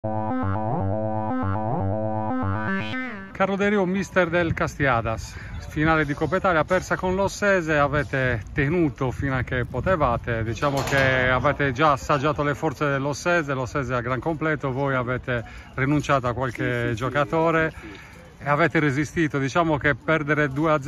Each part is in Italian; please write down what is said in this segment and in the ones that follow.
Carlo De Rio, mister del Castiadas, finale di Coppa Italia persa con l'Ossese, avete tenuto fino a che potevate, diciamo che avete già assaggiato le forze dell'Ossese, l'Ossese a gran completo, voi avete rinunciato a qualche giocatore e avete resistito. Diciamo che perdere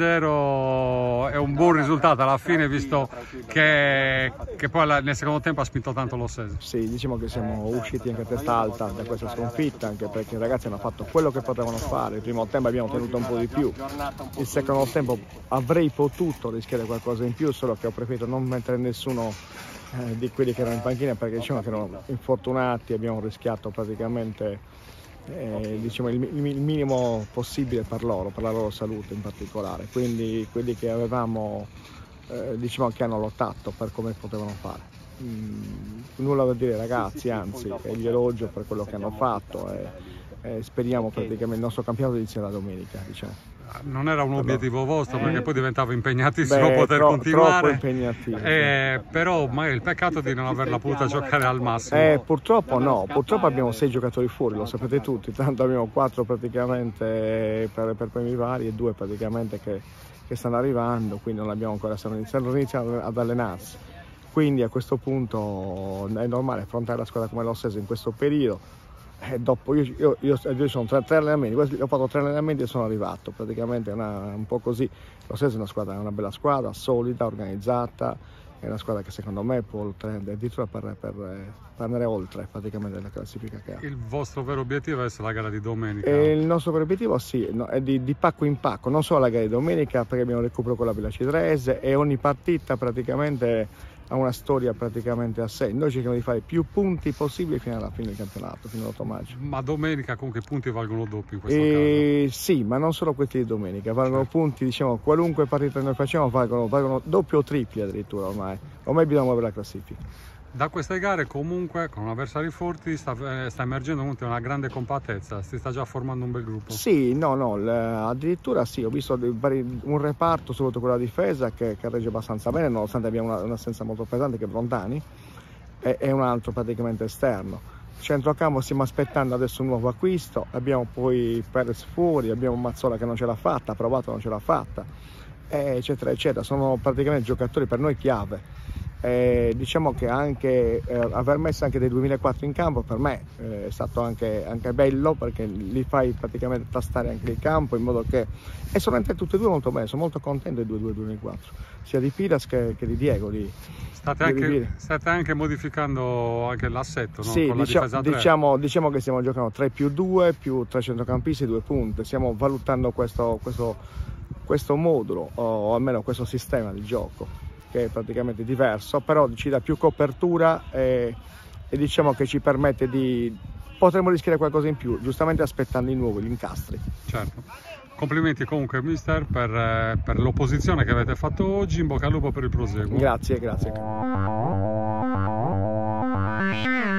2-0 è un buon risultato alla fine, visto che poi nel secondo tempo ha spinto tanto l'Ossese. Sì, diciamo che siamo usciti anche a testa alta da questa sconfitta, anche perché i ragazzi hanno fatto quello che potevano fare. Il primo tempo abbiamo tenuto un po' di più, il secondo tempo avrei potuto rischiare qualcosa in più, solo che ho preferito non mettere nessuno di quelli che erano in panchina, perché diciamo che erano infortunati, abbiamo rischiato praticamente diciamo il minimo possibile per loro, per la loro salute in particolare. Quindi quelli che avevamo diciamo che hanno lottato per come potevano fare. Nulla da dire ragazzi, anzi gli elogio per quello che hanno fatto e speriamo praticamente il nostro campionato inizia la domenica, diciamo. Non era un obiettivo vostro, perché poi diventava impegnatissimo poter continuare. Troppo impegnativo. Però magari il peccato di non averla potuta giocare al massimo. Purtroppo no, purtroppo abbiamo 6 giocatori fuori, lo sapete tutti, tanto abbiamo 4 praticamente per premi vari e 2 praticamente che stanno arrivando, quindi non abbiamo ancora, stanno iniziando ad allenarsi. Quindi a questo punto è normale affrontare la squadra come l'Ossese in questo periodo. Dopo io sono 3 allenamenti, ho fatto 3 allenamenti e sono arrivato, praticamente un po' così. L'Ossese è una bella squadra, solida, organizzata, è una squadra che secondo me può addirittura per andare oltre praticamente la classifica che ha. Il vostro vero obiettivo è la gara di domenica? Il nostro vero obiettivo sì, è di pacco in pacco, non solo la gara di domenica, perché abbiamo il recupero con la Villa Cidrese e ogni partita praticamente ha una storia praticamente a sé. Noi cerchiamo di fare più punti possibili fino alla fine del campionato, fino all'8 maggio. Ma domenica comunque i punti valgono doppio in questo caso? Sì, ma non solo quelli di domenica, valgono punti, diciamo, qualunque partita noi facciamo valgono doppio o tripli addirittura ormai bisogna muovere la classifica. Da queste gare comunque con avversari forti sta emergendo comunque una grande compattezza, si sta già formando un bel gruppo. Sì, addirittura sì, ho visto un reparto, soprattutto con la difesa, che regge abbastanza bene, nonostante abbiamo un'assenza molto pesante che è Brontani e un altro praticamente esterno. Centrocampo stiamo aspettando adesso un nuovo acquisto, abbiamo poi Perez fuori, abbiamo Mazzola che non ce l'ha fatta, ha provato non ce l'ha fatta, eccetera eccetera, sono praticamente giocatori per noi chiave. Diciamo che anche aver messo anche dei 2004 in campo per me è stato anche bello, perché li fai praticamente tastare anche il campo in modo che sono entrati tutti e due molto bene, sono molto contento dei 2-2004, sia di Piras che di Diego. State anche modificando anche l'assetto, no? Sì, con la difesa 3. diciamo che stiamo giocando 3+2 più 3 centrocampisti e 2 punte, stiamo valutando questo modulo o almeno questo sistema di gioco, che è praticamente diverso, però ci dà più copertura e diciamo che ci permette potremmo rischiare qualcosa in più, giustamente aspettando di nuovo gli incastri. Certo. Complimenti comunque mister per l'opposizione che avete fatto oggi, in bocca al lupo per il proseguo. Grazie.